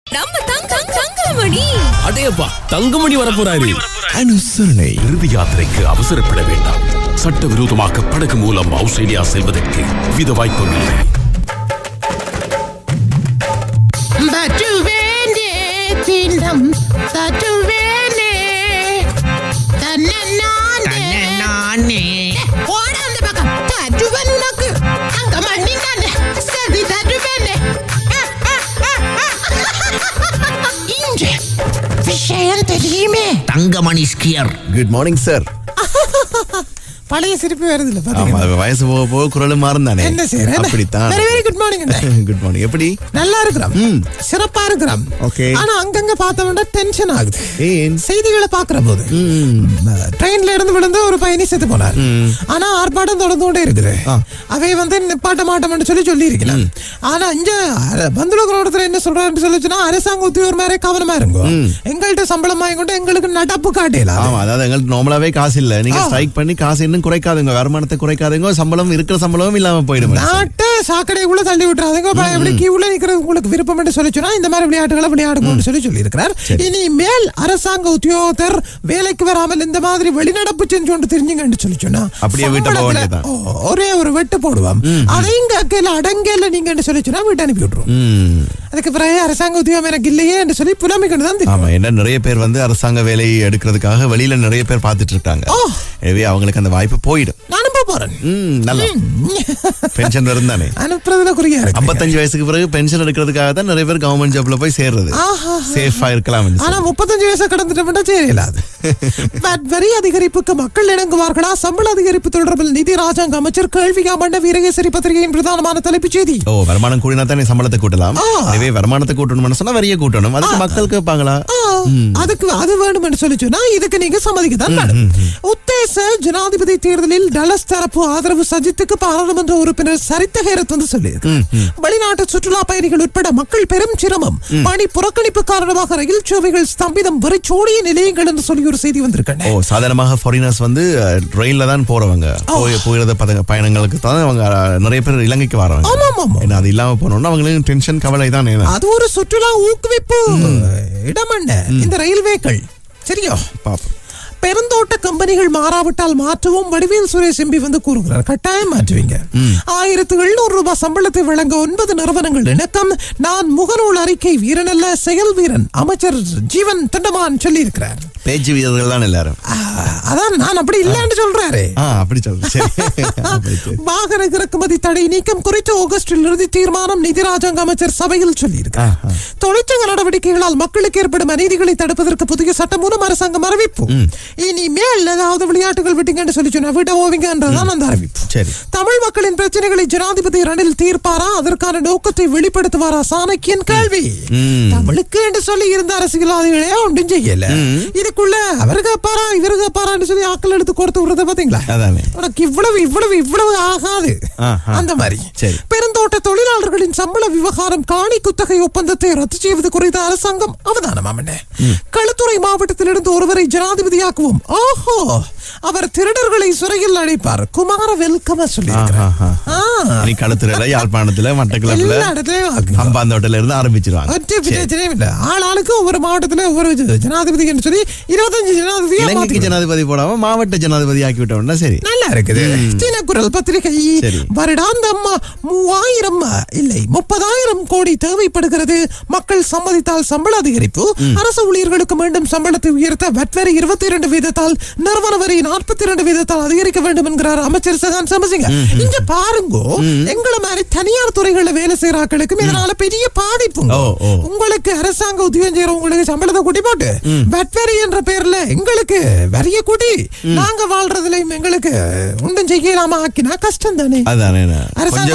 நம்ம தங்கமணி அடேப்பா தங்கமணி வரப்போறாரு. அனுசரணை. இறுதி யாத்திரைக்கு அவசரப்பட வேண்டாம். சட்டவிரோதமாக படகு மூலம் ஆஸ்திரேலியா செல்வதற்கு வித வாய்ப்பும் இல்லை. தங்கமணி ஸ்கியர். Good morning sir. பழைய சிரிப்பு வருது இல்ல, வயசு போக போக குரலும் மாறுந்தானே. என்ன செய்யற? அப்படித்தான். Very good morning. Good morning. எப்படி? நல்லா இருக்கிறோம், சிறப்பா இருக்கிறோம். ஓகே. ஆனா அங்கங்க பார்த்தவங்க டென்ஷன் ஆகுது. ஏன்? செய்திகளை பாக்குற போது ட்ரெயின்ல இருந்து விழுந்து ஒரு பயணி செத்து போனார். ஆனா ஆர்ப்பாட்டம் தொடர்ந்துட்டே இருக்குது. அவை நிப்பாட்ட மாட்டோம்னு சொல்லி இருக்கிறேன். ஆனா இங்க பந்துலோகத்துல என்ன சொல்றாருன்னு சொல்லிச்சுன்னா, அரசாங்க உத்தியோகர் மாதிரி கவனமா இருக்கும். எங்கள்கிட்ட சம்பளம் வாங்கி கொண்டு எங்களுக்கு நடப்பு காட்டலாம். அதாவது எங்களுக்கு நார்மலாவே காசு இல்ல, நீங்க ஸ்ட்ரைக் பண்ணி காசு குறைக்காதுங்க, வருமானத்தை குறைக்காதுங்க, சம்பளம் இருக்கிற சம்பளமும் இல்லாம போயிடும். நாட்டை சாக்கடைக்குள்ள தள்ளி விட்டுறாதுங்க. எப்படி கியூல நிக்கிறது உங்களுக்கு விருப்பம் என்று சொல்லிச்சுன்னா இந்த மாதிரி விளையாட்டுகளை விளையாடுங்கன்னு சொல்லி இருக்கிறார். இனிமேல் அரசாங்க உத்தியோகத்தர் வேலைக்கு வராமல் இந்த மாதிரி வெளிநடப்பு செஞ்சு தெரிஞ்சுங்கன்னு சொல்லிச்சுன்னா அப்படியே வீட்டை போக வேண்டியதான். ஒரே ஒரு வெட்டு போடுவோம். அதையும் அக்கையில அடங்கல நீங்க சொல்லிச்சுன்னா வீட்டை அனுப்பி விட்டுருவோம். அதுக்கு பிறகு அரசாங்க உத்தியோகம் எனக்கு இல்லையே என்று சொல்லி புலம்பிக்கணும் தான். ஆமா, என்ன நிறைய பேர் அரசாங்க வேலை எடுக்கிறதுக்காக வெளியில நிறைய பேர் பார்த்துட்டு இருக்காங்க. எனவே அவங்களுக்கு அந்த வாய்ப்பு போயிடும். நானும் போறேன். நல்லா பென்ஷன் இருந்தானே அனுப்புறதுல குறியா இருக்கு. 55 வயசுக்கு பிறகு பென்ஷன் எடுக்கிறதுக்காக தான் நிறைய பேர் கவர்மெண்ட் ஜாப்ல போய் சேர்றது. சேஃபா இருக்கலாம். ஆனா 35 வயசு கடந்துட்டா சேரலாது. வரி அதிகரிப்புக்கு மக்கள் இணங்குவார்களா? சம்பள அதிகரிப்பு தொடர்பில் நிதி ராஜாங்க அமைச்சர் கேள்வியா மண்ட வீரகேசரி பத்திரிகையின் பிரதானமான தலைப்புச் செய்தி. வருமானம் கூடினா தானே சம்பளத்தை கூட்டலாம். எனவே வருமானத்தை கூட்டணும்னு சொன்னா வரியை கூட்டணும். அதுக்கு மக்கள் கேட்பாங்களா? அதுக்கு அது வேணும் என்று சொல்லி சொன்னா இதுக்கு நீங்க சம்மதிக்கத்தான் வேணும். உத்தேச ஜனாதிபதி தேர்தலில் டலஸ் தரப்பு ஆதரவு சஜித்துக்கு பாராளுமன்ற உறுப்பினர் சரித்த ஹேரத் சொல்லியிருக்கு. வெளிநாட்டு சுற்றுலா பயணிகள் உட்பட மக்கள் பெரும் சிரமம், பணி புறக்கணிப்பு காரணமாக ரயில் சேவைகள் ஸ்தம்பிதம், வெறிச்சோடிய நிலையங்கள் என்று சொல்லி ஒரு செய்தி வந்திருக்கேன். சாதாரணமாக ஃபாரினர்ஸ் ரயில்ல தான் போறவங்க, போகிறத பயணங்களுக்கு தான் அவங்க நிறைய பேர் இலங்கைக்கு வராங்க. அது இல்லாம போனோம்னா அவங்களுக்கு டென்ஷன், கவலை தான். அது ஒரு சுற்றுலா ஊக்குவிப்பு இடம் இந்த ரயில்வேக்கள். சரியா பாப்போம். பெருந்தோட்ட கம்பெனிகள் மாறாவிட்டால் மாற்றுவோம். வடிவேல் சுரேஷ் எம்பி கூறுகிறார், கட்டாயம் மாற்றுவீங்க. 1700 ரூபாய் சம்பளத்தை வழங்க 9 நிறுவனங்கள் இணக்கம். நான் முகநூல் அறிக்கை வீரன் அல்ல, செயல் வீரன். அமைச்சர் ஜீவன் தண்டமான் சொல்லி இருக்கிறார். பேச்சு வீரர்கள் தான் எல்லாரும். அதான் நான் அப்படி இல்லன்னு சொல்றாரு. அப்படி சொல்றேன். வாகன இறக்குமதி தடை நீக்கம் குறித்து ஆகஸ்டில் இறுதி தீர்மானம் நிதி ராஜாங்க அமைச்சர் சபையில் சொல்லியிருக்கிறார். தொழிற்சங்க நடவடிக்கைகளால் மக்களுக்கு ஏற்படும் அநீதிகளை தடுப்பதற்கு புதிய சட்டம் மூலம் அரசாங்கம் அறிவிப்பு. இனிமேல் ஏதாவது விளையாட்டுகள் விட்டீங்கன்னு சொல்லி சொன்னா விட ஓவிங்கன்றதான் அந்த அறிவிப்பு. தமிழ் மக்களின் பிரச்சனைகளை ஜனாதிபதி ரணில் தீர்ப்பாரா? அதற்கான நோக்கத்தை வெளிப்படுத்துவாரா? சாணக்கியன் கேள்வி. தமிழுக்கு என்று சொல்லி இருந்த அரசியல்வாதிகளே ஒன்றும் செய்யல. இதுக்குள்ள அவர் கேப்பாரா இவரு கேப்பாரான்னு சொல்லி ஆக்கள் எடுத்து கொடுத்து விடுறத பாத்தீங்களா? உனக்கு இவ்வளவு ஆகாது அந்த மாதிரி. பெருந்தோட்ட தொழிலாளர்களின் சம்பள விவகாரம், காணி குத்தகை ஒப்பந்தத்தை ரத்து செய்வது குறித்த அரசாங்கம் அவதானம். களுத்துறை மாவட்டத்திலிருந்து ஒருவரை ஜனாதிபதியாக்குவோம். ஓஹோ, அவர் திருடர்களை சிறையில் அடைப்பார். குமார வெல்கம சொல்லி களுத்துறையில, யாழ்ப்பாணத்துல, மட்டக்களப்புல, ஹம்பாந்தோட்டல இருந்து ஆரம்பிச்சிருவாங்க. ஆளாளுக்கு ஒவ்வொரு மாவட்டத்துல ஒவ்வொரு ஜனாதிபதி என்று சொல்லி 25 ஜனாதிபதி போடாம மாவட்ட ஜனாதிபதி ஆக்கி விட்டோம்னா சரி, நல்லா இருக்குது. தினக்குரல் பத்திரிகை வருடாந்தம் 30,000 கோடி தேவைப்படுகிறது. மக்கள் சம்மதித்தால் சம்பள அதிகரிப்பு. அரசு ஊழியர்களுக்கு மீண்டும் சம்பளத்தை உயர்த்த வட் வரி 22% நிறுவன வரி 42% அதிகரிக்க வேண்டும் என்கிறார் அமைச்சர் சகான் சமசிங்க. இங்க பாருங்க, எங்களை மாதிரி தனியார் துறைகள்ல வேலை செய்யறாக்களுக்கும் இதனால பெரிய பாதிப்பு. உங்களுக்கு அரசாங்க உத்தியோகம் செய்யறவங்களுக்கு சம்பளத்தை கூட்டி போட்டு வட் வரி என்ற பேர்ல எங்களுக்கு வரிய கூட்டி நாங்க வாழ்றதுலயும் எங்களுக்கு ஒன்றும் செய்யலாமா ஆக்கினா கஷ்டம் தானே. அரசாங்க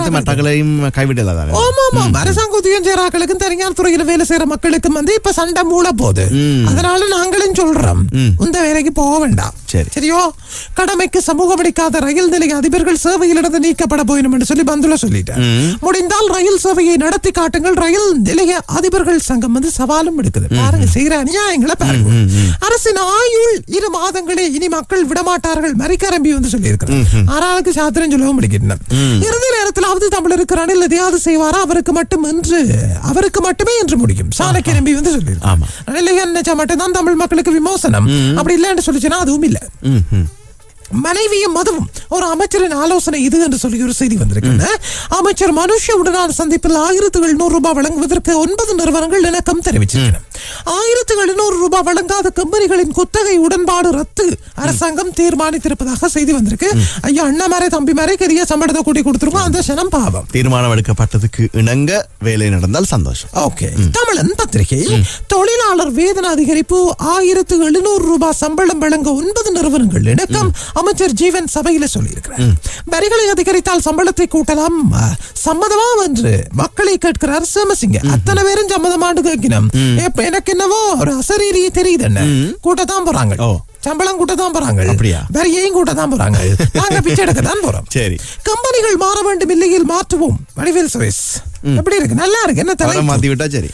உத்தியோகம் செய்யறாக்களுக்கும் தனியார் துறையில வேலை செய்யற மக்களுக்கும் இப்ப சண்டை மூள போகுது. அதனால நாங்களும் சொல்றோம், இந்த வேலைக்கு போக வேண்டாம். சரியோ, கடமைக்கு சமூகம் அளிக்காத ரயில் நிலைய அதிபர்கள் சேவையிலிருந்து நீக்கப்பட போயிடும் என்று சொல்லி பந்துல சொல்லிட்டார். முடிந்தால் ரயில் சேவையை நடத்தி காட்டுங்கள். ரயில் நிலைய அதிபர்கள் சங்கம் சவாலும் எடுக்குது. பாருங்க செய்யற அநியாயங்களை பாருங்க. அரசின் ஆயுள் 2 மாதங்களே, இனி மக்கள் விடமாட்டார்கள். மறிக்கரம்பி சொல்லி இருக்கிறார். ஆறாளுக்கு சாத்திரம் சொல்லவும் முடிக்கின்றனர். இறுதி நேரத்தில் நேரத்திலாவது தமிழருக்கு ரணில் எதையாவது செய்வாரா, அவருக்கு மட்டுமே என்று முடியும். சாணக்கிய நம்பி வந்து சொல்லியிருக்காங்க ரணில் நினைச்சா மட்டும்தான் தமிழ் மக்களுக்கு விமோசனம், அப்படி இல்லைன்னு சொல்லிச்சுன்னா அதுவும் இல்லை. மனைவியும் மதுவும் ஒரு அமைச்சரின் ஆலோசனை இது என்று சொல்லி ஒரு செய்தி வந்திருக்கிறது. அமைச்சர் மனுஷவுடனான சந்திப்பில் 1700 ரூபாய் வழங்குவதற்கு 9 நிறுவனங்கள் இணக்கம் தெரிவிச்சிருக்கின்றன. 1700 ரூபாய் வழங்காத கம்பெனிகளின் குத்தகை உடன்பாடு ரத்து அரசாங்கம் தீர்மானித்திருப்பதாக செய்தி வந்திருக்கு. ஐயா அண்ணா மாரே தம்பி மாரே பெரிய சம்பளத்தை கூட்டி கொடுத்துருக்கோம், அந்த சனம் பாவம். தீர்மானம் எடுக்கப்பட்டதுக்கு இணங்க வேலை நடந்தால் சந்தோஷம். ஓகே. தமிழன் பத்திரிகை தொழிலாளர் வேதன அதிகரிப்பு 1700 ரூபாய் சம்பளம் வழங்க 9 நிறுவனங்கள் இணக்கம் அமைச்சர் ஜீவன் சபையில சொல்லியிருக்கிறார். வரிகளை அதிகரித்தால் சம்பளத்தை கூட்டலாம் சம்மதமா என்று மக்களை கேட்கிறார் சோமசிங்க. அத்தனை பேரும் சம்மதமாண்டு கேட்கணும். எனக்கு என்னவோ ஒரு அசரீரி தெரியுது, என்ன கூட்டத்தான் போறாங்க, சம்பளம் கூட்டத்தான் போறாங்க, வரியையும் கூட்டத்தான் போறாங்க, நாங்க பிச்சை எடுக்கத்தான் போறோம். சரி, கம்பெனிகள் மாற வேண்டும், இல்லையில் மாற்றுவோம். வடிவேல் சுரேஷ் எப்படி இருக்கு? நல்லா இருக்கு. என்ன தலை மாத்தி விட்டா சரி.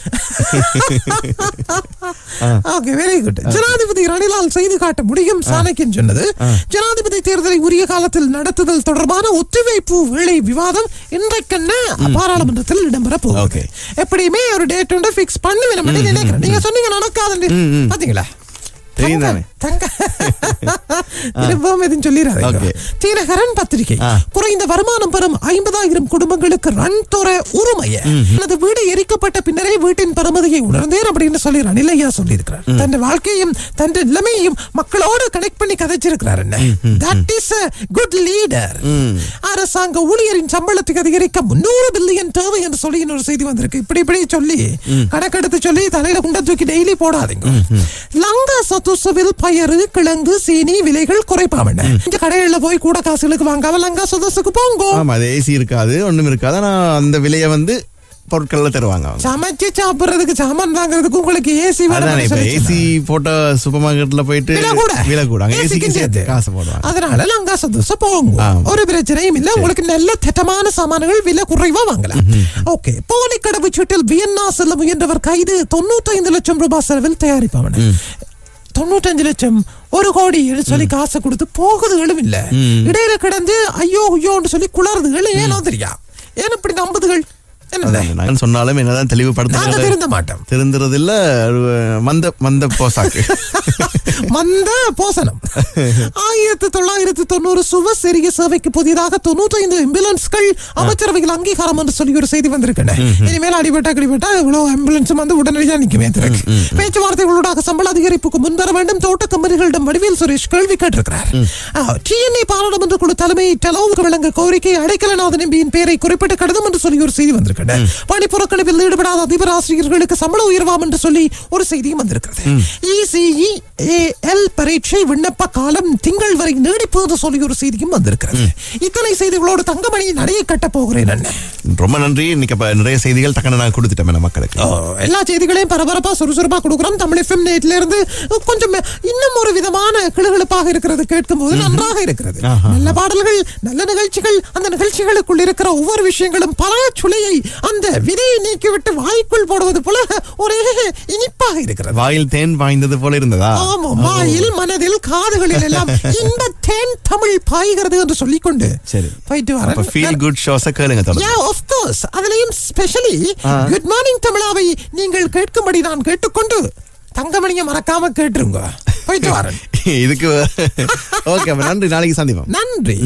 Okay, very good. ஜனாதிபதி ரணிலால் செய்து காட்ட முடியும் சாணக்கியன் சொன்னது. ஜனாதிபதி தேர்தலை உரிய காலத்தில் நடத்துதல் தொடர்பான ஒத்திவைப்பு வேளை விவாதம் இன்றைக்கென்ன பாராளுமன்றத்தில் இடம்பெற போகுது. எப்படியுமே ஒரு டேட் ஒன்று பிக்ஸ் பண்ணுவேன் நினைக்கிறேன். நீங்க சொன்னீங்க நடக்காது பாத்தீங்களா? தினகரன் பத்திரிகை குறைந்த வருமானம் பெறும் 50,000 குடும்பங்களுக்கு ரன் துறை உரிமைய வீடு எரிக்கப்பட்ட பின்னரே வீட்டின் பெருமதியை உணர்ந்தேன் அப்படின்னு சொல்லி ரணில் ஐயா சொல்லியிருக்கிறார். தன் வாழ்க்கையும் தன் நிலைமையும் மக்களோடு கனெக்ட் பண்ணி கதைச்சிருக்கிறார். That is a good leader. அரசாங்க ஊழியரின் சம்பளத்தை அதிகரிக்க 300 பில்லியன் தேவை என்று சொல்லி இன்னொரு செய்தி வந்திருக்கு. இப்படி சொல்லி கணக்கெடுத்து சொல்லி தலையில குண்ட தூக்கி டெய்லி போடாதீங்க. லங்கா சதுசவில் பயறு கிழங்கு சீனி விலைகள் குறைப்பாம கடையில போய் கூட காசுகளுக்கு வாங்காம லங்கா சதுசுக்கு போங்க. ஏசி இருக்காது, ஒண்ணும் இருக்காது. ஆனா அந்த விலையை வந்து பொருட்கள் தருவாங்க. சமைச்சு சாப்பிடுறதுக்கு சாமான் வாங்குறதுக்கு உங்களுக்கு ஏசி ஏசி போட்ட சூப்பர் மார்க்கெட்ல போயிட்டு விலை கூட காசு போடுவாங்க. அதனால லங்கா சதுச போங்க, ஒரு பிரச்சனையும் இல்ல. உங்களுக்கு நல்ல திட்டமான சாமான்கள் விலை குறைவா வாங்கலாம். ஓகே. போலி கடவுச்சீட்டில் வியன்னா செல்ல முயன்றவர் கைது. 95 லட்சம் ரூபாய் செலவில் தயாரிப்பாங்க. 95 லட்சம் 1 கோடி சொல்லி காசு கொடுத்து போகுதுகளும் இல்ல. இடையில கிடந்து ஐயோ ஐயோன்னு சொல்லி குளறுதுகள். ஏனோ தெரியா, ஏன் இப்படி நம்புதுகள்? சொன்னாலும் என்னதான் தெளிவுபடுத்த திருந்த மாட்டோம். திருந்துறதில்ல. மந்த போசாக்கு மந்த போசனம். 1990 சுவசெரிய சேவைக்கு புதிதாக 95 ஆம்புலன்ஸ்கள் அமைச்சரவையில் அங்கீகாரம் என்று சொல்லி ஒரு செய்தி வந்திருக்கேன். இனிமேல் அடிபட்டா இவ்வளவு ஆம்புலன்ஸ் வந்து உடனடியாக நிற்குமே. பேச்சுவார்த்தைகளோட சம்பள அதிகரிப்புக்கு முன்வர வேண்டும். தோட்ட கம்பெனிகளிடம் வடிவேல் சுரேஷ் கேள்வி கேட்டிருக்கிறார். டிஎன்ஏ பாராளுமன்ற குழு தலைமை டெலோவுக்கு வழங்க கோரிக்கை அடைக்கலநாதன் எம்பியின் பெயரை குறிப்பிட்ட கடிதம் என்று சொல்லி ஒரு செய்தி வந்திருக்கிறது. பணிப்புறக்கணிப்பில் ஈடுபடாத அதிபர் ஆசிரியர்களுக்கு சம்பள உயர்வாம் என்று சொல்லி ஒரு செய்தியும் வந்திருக்கிறது. ECEAL பரீட்சை விண்ணப்ப காலம் திங்கள் வரை நீடிப்பு என்று சொல்லி ஒரு செய்தியும் வந்திருக்கிறது. இத்தனை செய்திகளோடு தங்கமணி நடைய கட்ட போகிறேன். ரொம்ப நன்றி. இன்னைக்கு நிறைய செய்திகள் டக்குனு நான் கொடுத்துட்டேன் மக்களுக்கு. எல்லா செய்திகளையும் பரபரப்பா சுறுசுறுப்பா கொடுக்குறோம். தமிழ் FM நேட்ல இருந்து கொஞ்சம் இன்னும் ஒரு விதமான கிளுகிழப்பாக இருக்கிறது. கேட்கும் போது நன்றாக இருக்கிறது. நல்ல பாடல்கள், நல்ல நிகழ்ச்சிகள், அந்த நிகழ்ச்சிகளுக்குள் இருக்கிற ஒவ்வொரு விஷயங்களும் பல சுளையை அந்த விதையை நீக்கிவிட்டு வாய்க்குள் போடுவது போல ஒரே இனிப்பாக இருக்கிறது. வாயில் தேன் வாய்ந்தது போல இருந்ததா? ஆமா, வாயில் மனதில் காதுகளில் எல்லாம் இந்த தேன் தமிழ் பாய்கிறது என்று சொல்லிக்கொண்டு போயிட்டு வரேன். ஃபீல் குட் ஷோஸ் கேளுங்க தொடர்ந்து. Of course. அதுலயும் ஸ்பெஷலி குட் மார்னிங் தமிழாவை நீங்கள் கேட்கும்படி நான் கேட்டுக்கொண்டு தங்கமணியை மறக்காம கேட்டுருங்க. போயிட்டு வரேன். இதுக்கு ஓகே, நன்றி. நாளைக்கு சந்திப்போம். நன்றி.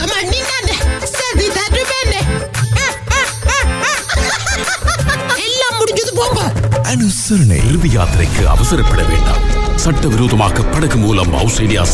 எல்லாம் முடிஞ்சது, போங்க. அனுசரணை. இறுதி யாத்திரைக்கு அவசரப்பட வேண்டாம். சட்டவிரோதமாக படகு மூலம் ஆஸ்திரேலியா